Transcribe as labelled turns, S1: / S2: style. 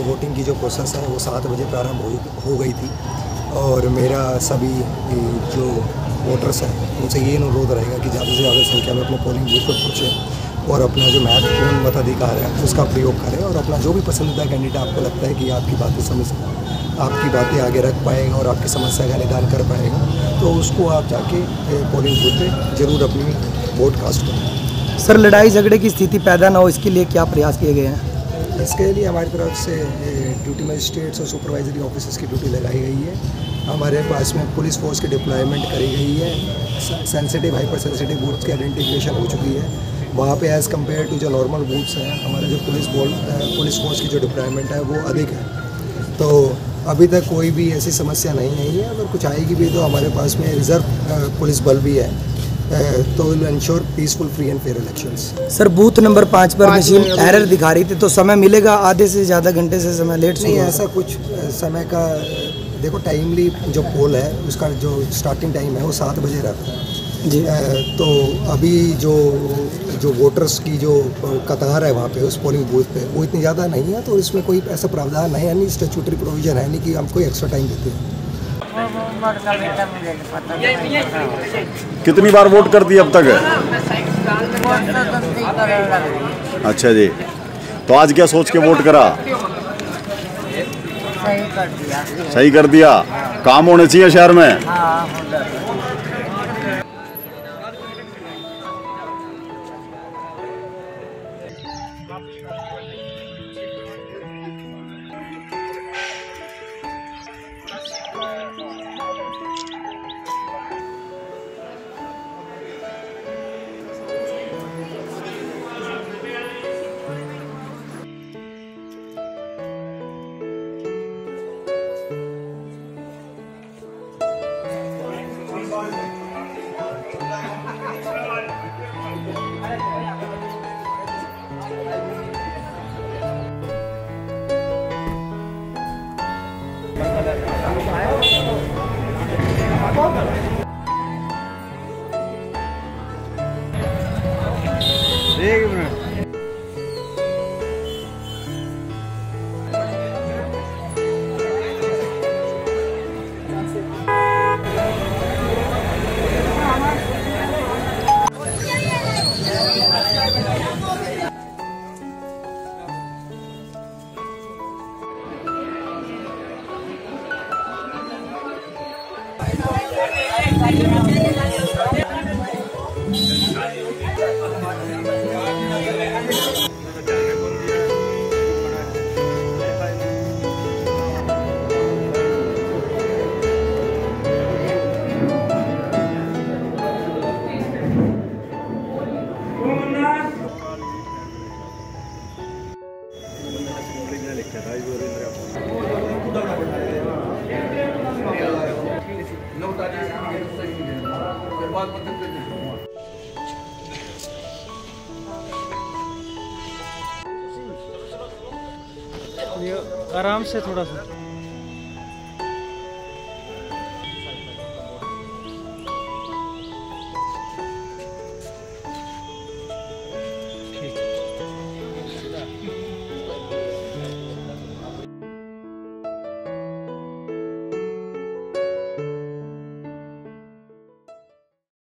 S1: Voting की जो process है वो 7 बजे प्रारंभ हो गई थी और मेरा सभी जो वोटर्स हैं उनसे ये अनुरोध रहेगा कि ज़्यादा से ज़्यादा संख्या में अपने पोलिंग बूथ पर पहुँचें और अपना जो महत्वपूर्ण मताधिकार है उसका प्रयोग करें और अपना जो भी पसंदीदा कैंडिडेट आपको लगता है कि आपकी बातें समझ आपकी बातें आगे रख पाएगा और आपकी समस्या का निदान कर पाएगा तो उसको आप जाके पोलिंग बूथ पे ज़रूर अपनी वोट कास्ट करें।
S2: सर, लड़ाई झगड़े की स्थिति पैदा ना हो इसके लिए क्या प्रयास किए गए हैं?
S1: इसके लिए हमारी तरफ से ड्यूटी मजिस्ट्रेट्स और सुपरवाइजरी ऑफिसर्स की ड्यूटी लगाई गई है। हमारे पास में पुलिस फोर्स की डिप्लॉयमेंट करी गई है। सेंसिटिव हाइपर सेंसिटिव बूथ्स की आइडेंटिफिकेशन हो चुकी है। वहाँ पे एज़ कम्पेयर टू जो नॉर्मल बूथ्स हैं हमारा जो पुलिस फोर्स की जो डिप्लॉयमेंट है वो अधिक है। तो अभी तक कोई भी ऐसी समस्या नहीं आई है। अगर कुछ आएगी भी तो हमारे पास में रिजर्व पुलिस बल भी है तो will ensure peaceful free and fair elections.
S2: Sir, booth number 5 पर मशीन एरर दिखा रही थी तो समय मिलेगा? आधे से ज़्यादा घंटे से समय लेट
S1: नहीं, ऐसा कुछ समय का देखो टाइमली जो पोल है उसका जो स्टार्टिंग टाइम है वो 7 बजे रहता है
S2: जी।
S1: तो अभी जो वोटर्स की जो कतार है वहाँ पे उस पोलिंग बूथ पे वो इतनी ज़्यादा नहीं है तो इसमें कोई ऐसा प्रावधान है नहीं, स्टैट्यूटरी प्रोविजन है नहीं कि हम कोई एक्स्ट्रा टाइम देते हैं।
S3: कितनी बार वोट कर दी अब तक? अच्छा जी, तो आज क्या सोच के वोट करा? सही कर दिया। काम होने चाहिए शहर में।
S4: एक मिनट।
S5: आराम से थोड़ा सा